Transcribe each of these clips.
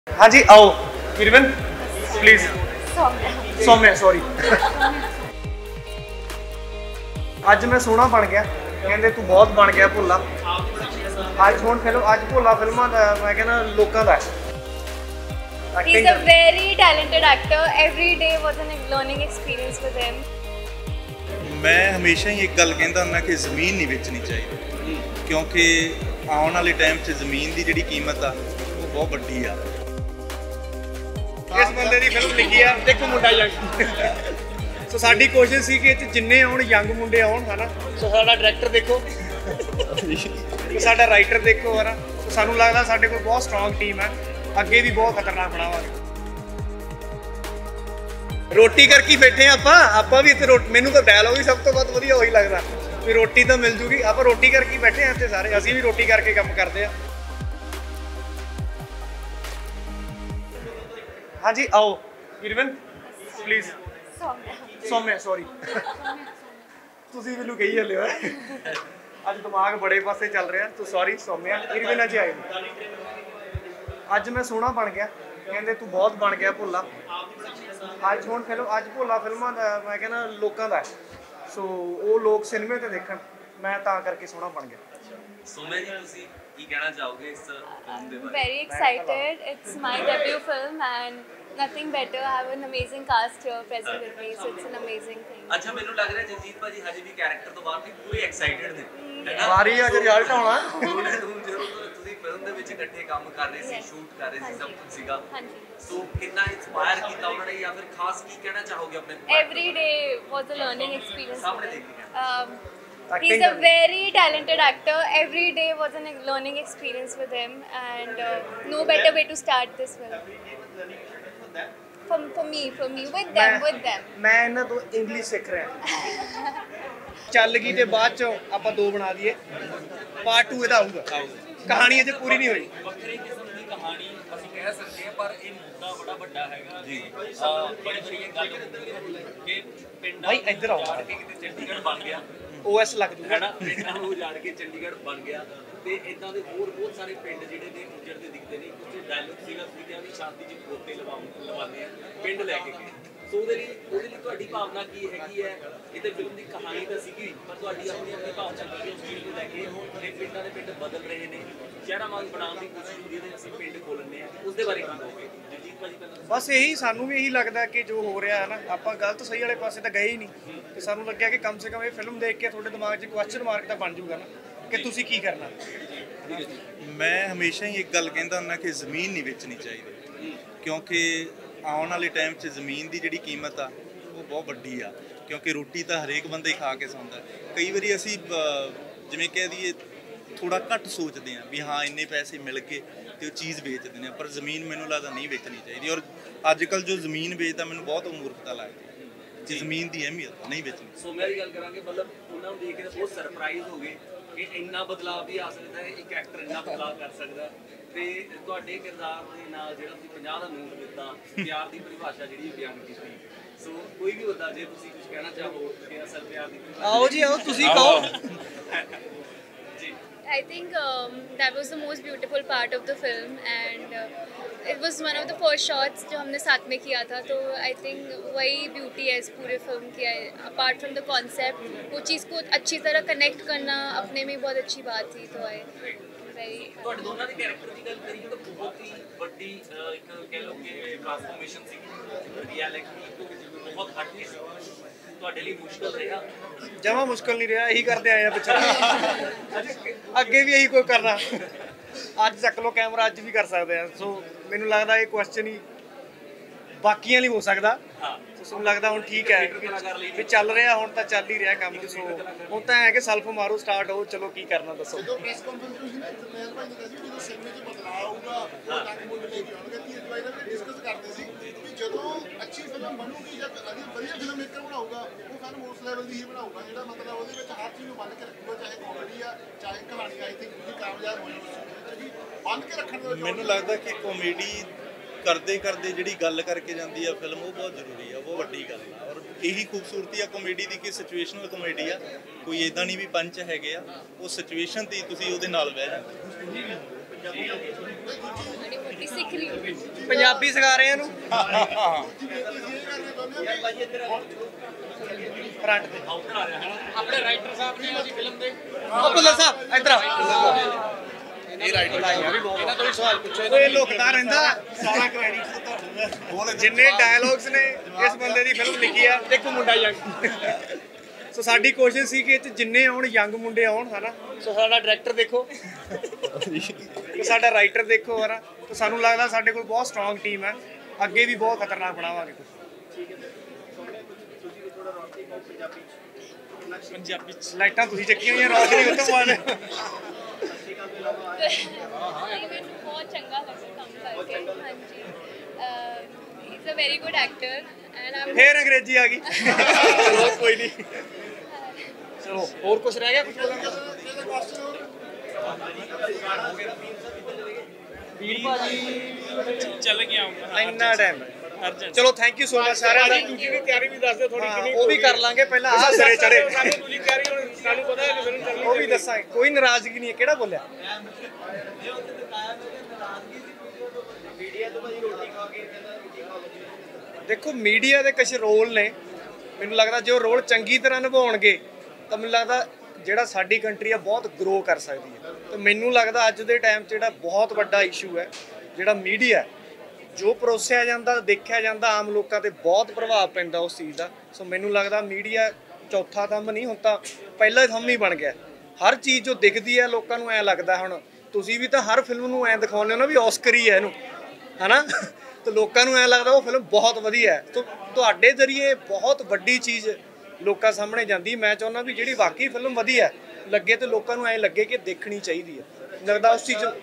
हाँ जी आओ वीरवन please Saumya sorry ਅੱਜ मैं सोहना बन गया कहते तू बहुत बन गया भोला ਅੱਜ ਹੁਣ फिल्म ਅੱਜ भोला फिल्मां दा मैं कहना लोकां दा He's a very talented actor. Every day was a learning experience with him. मैं हमेशा ही एक गल कहता हूँ कि ज़मीन नहीं बेचनी चाहिए क्योंकि आने वाले टाइम च ज़मीन की जिहड़ी कीमत आ वो बहुत वड्डी आ। इस बंदे की फिल्म लिखी है देखो मुंडा यंग सो साडी कोशिश सी कि जिन्ने आउण यंग मुंडे आउण है ना सो साडा डायरैक्टर देखो साडा राइटर देखो है ना तो सानू लगदा साडे कोल बहुत स्ट्रांग टीम है ਅੱਗੇ ਵੀ ਬਹੁਤ ਖਤਰਨਾਕ ਬਣਾਵਾਂਗੇ ਰੋਟੀ ਕਰਕੇ ਬੈਠੇ ਆਪਾਂ ਵੀ ਇੱਥੇ ਮੈਨੂੰ ਤਾਂ ਡਾਇਲੌਗ ਹੀ ਸਭ ਤੋਂ ਵੱਧ ਵਧੀਆ ਉਹੀ ਲੱਗਦਾ ਵੀ ਰੋਟੀ ਤਾਂ ਮਿਲ ਜੂਗੀ ਆਪਾਂ ਰੋਟੀ ਕਰਕੇ ਬੈਠੇ ਆ ਇੱਥੇ ਸਾਰੇ ਅਸੀਂ ਵੀ ਰੋਟੀ ਕਰਕੇ ਕੰਮ ਕਰਦੇ ਆ ਹਾਂਜੀ ਆਓ वीरवन प्लीज सौम्या सॉरी ਤੁਸੀਂ ਮੈਨੂੰ ਕਹੀ ਜਾਂਦੇ ਹੋ ਅੱਜ ਦਿਮਾਗ ਬੜੇ ਪਾਸੇ ਚੱਲ ਰਿਹਾ ਤੂੰ ਸੌਰੀ ਸੌम्या वीरवन ਅੱਜ ਆਏ ਅੱਜ ਮੈਂ ਸੋਹਣਾ ਬਣ ਗਿਆ ਕਹਿੰਦੇ ਤੂੰ ਬਹੁਤ ਬਣ ਗਿਆ ਭੋਲਾ ਅੱਜ ਹੁਣ ਫਿਲਮ ਅੱਜ ਭੋਲਾ ਫਿਲਮਾਂ ਦਾ ਮੈਂ ਕਹਿੰਦਾ ਲੋਕਾਂ ਦਾ ਸੋ ਉਹ ਲੋਕ ਸਿਨੇਮੇ ਤੇ ਦੇਖਣ ਮੈਂ ਤਾਂ ਕਰਕੇ ਸੋਹਣਾ ਬਣ ਗਿਆ ਸੋਮਿਆ ਜੀ ਤੁਸੀਂ ਕੀ ਕਹਿਣਾ ਚਾਹੋਗੇ ਇਸ ਫਿਲਮ ਦੇ ਬਾਰੇ Very excited. It's my debut film and nothing better. I have an amazing cast here present with me, so it's an amazing thing. ਅੱਛਾ ਮੈਨੂੰ ਲੱਗ ਰਿਹਾ ਜਗਜੀਤ ਭਾਜੀ ਹਜੇ ਵੀ ਕੈਰੈਕਟਰ ਤੋਂ ਬਾਅਦ ਵੀ ਪੂਰੇ ਐਕਸਾਈਟਡ ਨੇ ਵਾਰੀ ਅੱਜ ਰਿਜ਼ਲਟ ਆਉਣਾ ਹੁਣ ਜਦੋਂ ਤੁਸੀਂ ਫਿਲਮ ਦੇ ਵਿੱਚ ਇਕੱਠੇ ਕੰਮ ਕਰ ਰਹੇ ਸੀ ਸ਼ੂਟ ਕਰ ਰਹੇ ਸੀ ਸਭ ਕੁਝ ਸੀਗਾ ਸੋ ਕਿੰਨਾ ਇਨਸਪਾਇਰ ਕੀਤਾ ਉਹਨਾਂ ਨੇ ਜਾਂ ਫਿਰ ਖਾਸ ਕੀ ਕਹਿਣਾ ਚਾਹੋਗੇ ਆਪਣੇ Every day was a learning experience. ਸਾਹਮਣੇ ਦੇਖੀ He's a very talented actor. Every day was a learning experience with him, and no better way to start this film. For me, with them. ਮੈਂ ਇਹਨਾਂ ਤੋਂ English ਸਿੱਖ ਰਿਹਾ ਚੱਲ ਗਈ ਤੇ ਬਾਅਦ ਚ ਆਪਾਂ ਦੋ ਬਣਾ ਦਈਏ ਪਾਰਟ 2 ਇਹਦਾ ਆਊਗਾ ਕਹਾਣੀ ਅਜੇ ਪੂਰੀ ਨਹੀਂ ਹੋਈ ਵੱਖਰੀ ਕਿਸਮ ਦੀ ਕਹਾਣੀ ਅਸੀਂ ਕਹਿ ਸਕਦੇ ਹਾਂ ਪਰ ਇਹ ਮੁੱਦਾ ਬੜਾ ਵੱਡਾ ਹੈਗਾ ਜੀ ਬੜੀ ਬੜੀ ਇਹ ਗੱਲ ਹੁੰਦੀ ਹੈ ਕਿ ਪਿੰਡ ਭਾਈ ਇੱਧਰ ਆਓ ਕੇ ਕਿਤੇ ਚੰਡੀਗੜ੍ਹ ਬਣ ਗਿਆ OS ਲੱਗ ਜੂਗਾ ਹੈਨਾ ਪਿੰਡਾਂ ਨੂੰ ਉਜਾੜ ਕੇ ਚੰਡੀਗੜ੍ਹ ਬਣ ਗਿਆ ਤੇ ਇਦਾਂ ਦੇ ਹੋਰ ਬਹੁਤ ਸਾਰੇ ਪਿੰਡ ਜਿਹੜੇ ਨੇ ਉਜੜਦੇ ਦਿਖਦੇ ਨੇ ਕੁਝ ਡਾਇਲੌਗ ਸੀਗਾ ਤੁਸੀਂ ਕਿਹਾ ਵੀ ਸ਼ਾਂਤੀ ਜੀ ਖੋਤੇ ਲਵਾਉਂਦੇ ਆ ਪਿੰਡ ਲੈ ਕੇ ਗਏ ਸੋ ਉਹਦੇ ਲਈ ਤੁਹਾਡੀ ਭਾਵਨਾ ਕੀ ਹੈਗੀ ਹੈ ਇਹ ਤੇ ਫਿਲਮ ਦੀ ਕਹਾਣੀ ਤਾਂ ਸੀਗੀ ਪਰ ਤੁਹਾਡੀ ਆਪਣੀ ਭਾਵਨਾ ਕੀ ਹੈ ਉਸ ਚੀਜ਼ ਨੂੰ ਲੈ ਕੇ ਹੁਣ ਇਹ ਪਿੰਡਾਂ ਦੇ ਪਿੰਡ ਬਦਲ ਰਹੇ ਨੇ ਸ਼ਹਿਰਾਂ ਵਾਂਗ ਬਣਾਉਣ ਦੀ ਕੋਸ਼ਿਸ਼ ਹੁੰਦੀ ਹੈ ਤੇ ਅਸੀਂ ਪਿੰਡ ਖੋਲ੍ਹਣੇ ਆ ਉਸ ਦੇ ਬਾਰੇ ਕੀ ਕਹੋਗੇ ਜਗਜੀਤ ਭਾਜੀ ਪਹਿਲਾਂ ਬਸ ਇਹੀ ਸਾਨੂੰ ਵੀ ਇਹੀ ਲੱਗਦਾ ਕਿ ਜੋ ਹੋ ਰਿਹਾ ਹੈ ਨਾ ਆਪਾਂ ਗਲਤ ਸਹੀ ਵਾਲੇ ਪਾਸੇ ਤਾਂ ਗਏ ਹੀ ਨਹੀਂ ਤੇ ਸਾਨੂੰ ਲੱਗਿਆ ਕਿ ਕਮ ਸੇ ਕਮ ਇਹ ਫਿਲਮ ਦੇਖ ਕੇ ਤੁਹਾਡੇ ਦਿਮਾਗ 'ਚ ਕੁਐਸਚਨ ਮਾਰਕ ਤਾਂ ਬਣ ਜਾਊਗਾ ਨਾ ਕਿ ਤੁਸੀਂ ਕੀ ਕਰਨਾ ਮੈਂ ਹਮੇਸ਼ਾ ਹੀ ਇੱਕ ਗੱਲ ਕਹਿੰਦਾ ਹੁੰਦਾ ਕਿ ਜ਼ਮੀਨ ਨਹੀਂ ਵੇਚਣੀ ਚਾਹੀਦੀ ਕਿਉਂਕਿ ਆਉਣ ਵਾਲੇ ਟਾਈਮ 'ਚ ਜ਼ਮੀਨ ਦੀ ਜਿਹੜੀ ਕੀਮਤ ਆ ਉਹ ਬਹੁਤ ਵੱਡੀ ਆ ਕਿਉਂਕਿ ਰੋਟੀ ਤਾਂ ਹਰੇਕ ਬੰਦਾ ਹੀ ਖਾ ਕੇ ਸੌਂਦਾ ਕਈ ਵਾਰੀ ਅਸੀਂ ਜਿਵੇਂ ਕਹਿ ਦਈਏ ਥੋੜਾ ਘੱਟ ਸੋਚਦੇ ਆ ਵੀ ਹਾਂ ਇੰਨੇ ਪੈਸੇ ਮਿਲ ਕੇ ਤੇ ਉਹ ਚੀਜ਼ ਵੇਚਦੇ ਨੇ ਪਰ ਜ਼ਮੀਨ ਮੈਨੂੰ ਲੱਗਦਾ ਨਹੀਂ ਵੇਚਣੀ ਚਾਹੀਦੀ ਔਰ ਅੱਜ ਕੱਲ੍ਹ ਜੋ ਜ਼ਮੀਨ ਵੇਚਦਾ ਮੈਨੂੰ ਬਹੁਤ ਮੂਰਖਤਾ ਲੱਗਦੀ ਕਿ ਜ਼ਮੀਨ ਦੀ ਅਹਿਮੀਅਤ ਨਹੀਂ ਵੇਚਣੀ ਸੋਮਿਆ ਦੀ ਗੱਲ ਕਰਾਂਗੇ ਮਤਲਬ ਉਹਨਾਂ ਨੂੰ ਦੇਖ ਕੇ ਬਹੁਤ ਸਰਪ੍ਰਾਈਜ਼ ਹੋ ਗਏ ਕਿ ਇੰਨਾ ਬਦਲਾਅ ਵੀ ਆ ਸਕਦਾ ਹੈ ਇੱਕ ਐਕਟਰ ਇੰਨਾ ਬਦਲਾਅ ਕਰ ਸਕਦਾ ਤੇ ਤੁਹਾਡੇ ਕਿਰਦਾਰ ਦੇ ਨਾਲ ਜਿਹੜਾ ਤੁਸੀਂ 50 ਦਾ ਨੋਟ ਦਿੱਤਾ ਪਿਆਰ ਦੀ ਪਰਿਭਾਸ਼ਾ ਜਿਹੜੀ ਬਿਆਨ ਕੀਤੀ ਸੋ ਕੋਈ ਵੀ ਬੰਦਾ ਜੇ ਤੁਸੀਂ ਕੁਝ ਕਹਿਣਾ ਚਾਹੋ ਕਿ ਅਸਲ ਪਿਆਰ ਦੀ ਆਓ ਜੀ ਆਓ ਤੁਸੀਂ ਕਹੋ I think that was the most beautiful part of the film, and it was one of the first shots जो हमने साथ में किया था तो I think वही beauty है इस पूरे film की है apart from the concept वो चीज़ को अच्छी तरह connect करना अपने में बहुत अच्छी बात थी तो I very ਤੁਹਾਡੇ ਦੋਨਾਂ ਦੇ ਕੈਰੈਕਟਰ ਦੀ ਗੱਲ ਕਰੀਏ ਤਾਂ ਬਹੁਤ ਹੀ ਵੱਡੀ ਇੱਕ ਕਹਿ ਲਓ ਕਿ ਟ੍ਰਾਂਸਫਰਮੇਸ਼ਨ ਸੀ ਰਿਐਲਿਟੀ ਤੋਂ ਬਹੁਤ ਹਟ ਕੇ ਤੁਹਾਡੇ ਲਈ ਮੁਸ਼ਕਲ ਰਿਹਾ ਜਮਾ ਮੁਸ਼ਕਲ ਨਹੀਂ ਰਿਹਾ ਇਹੀ ਕਰਦੇ ਆਏ ਆ ਪਿੱਛੇ ਅੱਗੇ ਵੀ ਇਹੀ ਕੋਈ ਕਰਨਾ ਅੱਜ ਚੱਕ ਲੋ ਕੈਮਰਾ ਅੱਜ ਵੀ ਕਰ ਸਕਦੇ ਆ ਸੋ ਮੈਨੂੰ ਲੱਗਦਾ ਇਹ ਕੁਐਸਚਨ ਹੀ ਬਾਕੀਆਂ ਲਈ ਹੋ ਸਕਦਾ ਤੁਹਾਨੂੰ ਲੱਗਦਾ ਹੁਣ ਠੀਕ ਹੈ ਵੀ ਚੱਲ ਰਿਹਾ ਹੁਣ ਤਾਂ ਚੱਲ ਹੀ ਰਿਹਾ ਕੰਮ ਸੋ ਹੁਣ ਤਾਂ ਹੈ ਕਿ ਸੈਲਫ ਮਾਰੋ ਸਟਾਰਟ ਹੋ ਚਲੋ ਕੀ ਕਰਨਾ ਦੱਸੋ ਜਦੋਂ ਪ੍ਰੈਸ ਕਾਨਫਰੰਸ ਹੋਈ ਨਾ ਜਰਨੈਲ ਭਾਈ ਨੇ ਕਿਹਾ ਸੀ ਜਦੋਂ ਸਿਨੇਮੇ 'ਚ ਬਦਲਾਅ ਆਊਗਾ ਉਹ ਤੱਕ ਮੁੱਲ ਲੈ ਕੇ ਆਉਣਗੇ ਧੀਰਜ ਭਾਈ ਨਾਲ ਡਿਸਕਸ ਕਰਦੇ ਸੀ ਵੀ ਜਦੋਂ ਅੱਛੀ ਫਿਲਮ ਬਣੂਗੀ ਜਾਂ ਵਧੀਆ ਫਿਲਮ ਮੇਕਰ ਬਣਾਊਗਾ ਉਹ ਫਿਲਮ ਉਸ ਲੈਵਲ ਦੀ ਹੀ ਬਣਾਊਗਾ ਜਿਹੜਾ ਮਤਲਬ ਉਹਦੇ ਵਿੱਚ ਹਰ ਚੀਜ਼ ਨੂੰ ਬੰਨ੍ਹ ਕੇ ਰੱਖੂਗਾ ਚਾਹੇ ਕਾਮੇਡੀ ਆ ਚਾਹੇ ਕਹਾਣੀ ਆਈ ਥਿੰਕ ਤੁਸੀਂ ਕਾਮਯਾਬ ਹੋ ਜਾਓਗੇ ਬੰਨ੍ਹ ਕੇ ਰੱਖਣ ਦਾ ਮੈਨੂੰ ਲੱਗਦਾ ਕਿ ਕਾਮੇਡੀ ਕਰਦੇ ਕਰਦੇ ਜਿਹੜੀ ਗੱਲ ਕਰਕੇ ਜਾਂਦੀ ਆ ਫਿਲਮ ਉਹ ਬਹੁਤ ਜ਼ਰੂਰੀ ਆ ਉਹ ਵੱਡੀ ਗੱਲ ਆ ਔਰ ਇਹੀ ਖੂਬਸੂਰਤੀ ਆ ਕਾਮੇਡੀ ਦੀ ਕਿ ਸਿਚੁਏਸ਼ਨਲ ਕਾਮੇਡੀ ਆ ਕੋਈ ਇਦਾਂ ਨਹੀਂ ਵੀ ਪੰਚ ਹੈਗੇ ਆ ਉਹ ਸਿਚੁਏਸ਼ਨ ਤੇ ਤੁਸੀਂ ਉਹਦੇ ਨਾਲ ਬਹਿ ਜਾਂਦੇ ਪੰਜਾਬੀ ਸਿੱਖ ਰਹੀ ਹੂੰ। ਪੰਜਾਬੀ ਸਿਖਾ ਰਹੇ ਇਹਨੂੰ ਫਰੰਟ ਤੇ ਆਪਣੇ ਰਾਈਟਰ ਸਾਹਿਬ ਨੇ ਉਹਦੀ ਫਿਲਮ ਦੇ ਉਹ ਭੁੱਲਰ ਸਾਹਿਬ ਇੱਧਰ ਆ ਇਹ ਰਾਈਟਰ ਇਹਨਾਂ ਤੋਂ ਵੀ ਸਵਾਲ ਪੁੱਛੋ ਇਹ ਲੁਕਦਾ ਰਹਿੰਦਾ ਸਾਰਾ ਕ੍ਰੈਡਿਟ ਜਿੰਨੇ ਡਾਇਲੌਗਸ ਨੇ ਇਸ ਬੰਦੇ ਦੀ ਫਿਲਮ ਲਿਖੀ ਆ ਦੇਖੋ ਮੁੰਡਾ ਯੰਗ ਸੋ ਸਾਡੀ ਕੋਸ਼ਿਸ਼ ਸੀ ਕਿ ਇਹ 'ਚ ਜਿੰਨੇ ਆਉਣ ਯੰਗ ਮੁੰਡੇ ਆਉਣ ਹਨਾ ਸੋ ਸਾਡਾ ਡਾਇਰੈਕਟਰ ਦੇਖੋ ਤੇ ਸਾਡਾ ਰਾਈਟਰ ਦੇਖੋ ਹਨਾ ਤੇ ਸਾਨੂੰ ਲੱਗਦਾ ਸਾਡੇ ਕੋਲ ਬਹੁਤ ਸਟਰੋਂਗ ਟੀਮ ਹੈ ਅੱਗੇ ਵੀ ਬਹੁਤ ਖਤਰਨਾਕ ਬਣਾਵਾਂਗੇ ਪੰਜਾਬੀ ਚ ਲਾਈਟਾਂ ਤੁਸੀਂ ਚੱਕੀਆਂ ਹੋਈਆਂ ਰੌਸ਼ਨੀ ਉੱਤੋਂ ਮਾਰ ਮੈਨੂੰ ਬਹੁਤ ਚੰਗਾ ਲੱਗਾ ਕੰਮ ਕਰਕੇ ਹਾਂਜੀ he is a very good actor and I ਫੇਰ ਅੰਗਰੇਜ਼ੀ ਆ ਗਈ ਚਲੋ ਕੋਈ ਨਹੀਂ ਚਲੋ ਹੋਰ ਕੁਝ ਰਹਿ ਗਿਆ ਕੁਝ ਵੀਰ ਭਾਜੀ ਚੱਲ ਗਿਆ ਇੰਨਾ ਟਾਈਮ ਅਰਜਨ ਚਲੋ ਥੈਂਕ ਯੂ ਸੋ ਮਚ ਸਾਰਿਆਂ ਦਾ ਦੂਜੀ ਦੀ ਤਿਆਰੀ ਵੀ ਦੱਸ ਦਿਓ ਥੋੜੀ ਕਿੰਨੀ ਉਹ ਵੀ ਕਰ ਲਾਂਗੇ ਪਹਿਲਾਂ ਆਹ ਸਿਰੇ ਚੜੇ ਸਾਨੂੰ ਦੂਜੀ ਤਿਆਰੀ ਹੁਣ ਸਾਨੂੰ ਪਤਾ ਹੈ ਕਿ ਫਿਲਮ ਚੱਲਣੀ ਉਹ ਵੀ ਦੱਸਾਂਗੇ ਕੋਈ ਨਾਰਾਜ਼ਗੀ ਨਹੀਂ ਹੈ ਕਿਹੜਾ ਬੋਲਿਆ ਦੇਖੋ ਮੀਡੀਆ ਦੇ ਕੁਝ ਰੋਲ ਨੇ ਮੈਨੂੰ ਲੱਗਦਾ ਜੇ ਉਹ ਰੋਲ ਚੰਗੀ ਤਰ੍ਹਾਂ ਨਿਭਾਉਣਗੇ ਤਾਂ ਮੈਨੂੰ ਲੱਗਦਾ ਜਿਹੜਾ ਸਾਡੀ ਕੰਟਰੀ ਆ ਬਹੁਤ ਗਰੋ ਕਰ ਸਕਦੀ ਹੈ ਤੇ ਮੈਨੂੰ ਲੱਗਦਾ ਅੱਜ ਦੇ ਟਾਈਮ 'ਚ ਜਿਹੜਾ ਬਹੁਤ ਵੱਡਾ ਇਸ਼ੂ ਹੈ ਜਿਹੜਾ ਮੀਡੀਆ ਜੋ ਪਰੋਸਿਆ ਜਾਂਦਾ ਦੇਖਿਆ ਜਾਂਦਾ ਆਮ ਲੋਕਾਂ ਤੇ ਬਹੁਤ ਪ੍ਰਭਾਵ ਪੈਂਦਾ ਉਸ ਚੀਜ਼ ਦਾ ਸੋ ਮੈਨੂੰ ਲੱਗਦਾ ਮੀਡੀਆ ਚੌਥਾ ਥੰਮ ਨਹੀਂ ਹੁਣ ਤਾਂ ਪਹਿਲਾ ਥੰਮ ਹੀ ਬਣ ਗਿਆ ਹਰ ਚੀਜ਼ ਜੋ ਦਿਖਦੀ ਹੈ ਲੋਕਾਂ ਨੂੰ ਐਂ ਲੱਗਦਾ ਹੁਣ ਤੁਸੀਂ ਵੀ ਤਾਂ ਹਰ ਫਿਲਮ ਨੂੰ ਐਂ ਦਿਖਾਉਂਦੇ ਹੋ ਨਾ ਵੀ ਔਸਕਰ ਹੀ ਹੈ ਇਹਨੂੰ ਹਨਾ ਤੇ ਲੋਕਾਂ ਨੂੰ ਐਂ ਲੱਗਦਾ ਉਹ ਫਿਲਮ ਬਹੁਤ ਵਧੀਆ ਹੈ ਤਾਂ ਤੁਹਾਡੇ ਜ਼ਰੀਏ ਬਹੁਤ ਵੱਡੀ ਚੀਜ਼ ਲੋਕਾਂ ਸਾਹਮਣੇ ਜਾਂਦੀ ਮੈਂ ਚਾਹੁੰਦਾ ਵੀ ਜਿਹੜੀ ਵਾਕਈ ਫਿਲਮ ਵਧੀਆ ਲੱਗੇ ਤੇ ਲੋਕਾਂ ਨੂੰ ਐਂ ਲੱਗੇ ਕਿ ਦੇਖਣੀ ਚਾਹੀਦੀ ਹੈ ਲੱਗਦਾ ਉਸ ਚੀਜ਼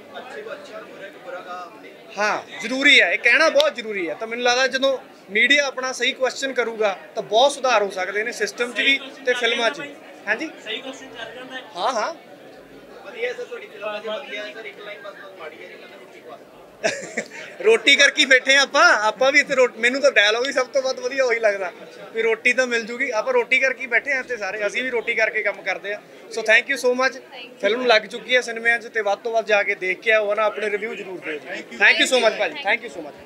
ਹਾਂ ਜ਼ਰੂਰੀ ਹੈ ਇਹ ਕਹਿਣਾ ਬਹੁਤ ਜ਼ਰੂਰੀ ਹੈ ਤਾਂ ਮੈਨੂੰ ਲੱਗਦਾ ਜਦੋਂ ਮੀਡੀਆ ਆਪਣਾ ਸਹੀ ਕੁਐਸਚਨ ਕਰੂਗਾ ਤਾਂ ਬਹੁਤ ਸੁਧਾਰ ਹੋ ਸਕਦੇ ਨੇ ਸਿਸਟਮ 'ਚ ਵੀ ਤੇ ਫਿਲਮਾਂ 'ਚ ਵੀ ਹਾਂਜੀ ਸਹੀ ਕੁਐਸਚਨ ਚੱਲ ਜਾਂਦਾ ਹਾਂ ਹਾਂ ਵਧੀਆ ਸਰ ਤੁਹਾਡੀ ਫਿਲਮ ਦੇ ਵਧੀਆ ਸਰ ਇੱਕ ਲਾਈਨ ਬਸ ਮਾੜੀ ਹੈ ਕਹਿੰਦਾ ਰੋਟੀ ਖਵਾ ਰੋਟੀ ਕਰਕੇ ਬੈਠੇ ਆਪਾਂ ਵੀ ਇੱਥੇ ਮੈਨੂੰ ਤਾਂ ਡਾਇਲੌਗ ਹੀ ਸਭ ਤੋਂ ਵੱਧ ਵਧੀਆ ਉਹੀ ਲੱਗਦਾ ਵੀ ਰੋਟੀ ਤਾਂ ਮਿਲ ਜੂਗੀ ਆਪਾਂ ਰੋਟੀ ਕਰਕੇ ਬੈਠੇ ਹਾਂ ਤੇ ਸਾਰੇ ਅਸੀਂ ਵੀ ਰੋਟੀ ਕਰਕੇ ਕੰਮ ਕਰਦੇ ਆ so thank you so much film ਲੱਗ ਚੁੱਕੀ ਹੈ ਸਿਨੇਮਿਆਂ 'ਚ ਤੇ ਵੱਧ ਤੋਂ ਵੱਧ ਜਾ ਕੇ ਦੇਖ ਕੇ ਆਓ ਨਾ ਆਪਣੇ ਰਿਵਿਊ ਜ਼ਰੂਰ ਦਿਓ ਥੈਂਕ ਯੂ ਸੋ ਮਚ ਭਾਜੀ ਥੈਂਕ ਯੂ ਸੋ ਮਚ